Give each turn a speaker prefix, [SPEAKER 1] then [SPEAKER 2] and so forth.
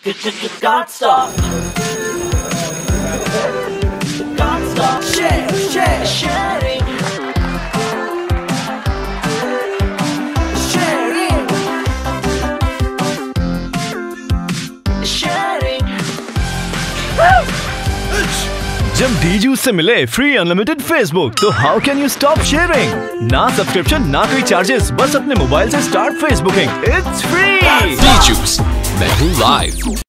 [SPEAKER 1] Can't stop. Can't stop. Share, sharing.
[SPEAKER 2] जब DJuice से मिले फ्री अनलिमिटेड फेसबुक तो how can you stop sharing? ना सब्सक्रिप्शन ना कोई चार्जेस, बस अपने मोबाइल से start Facebooking. It's free.
[SPEAKER 3] DJuice, मैं हूँ लाइव।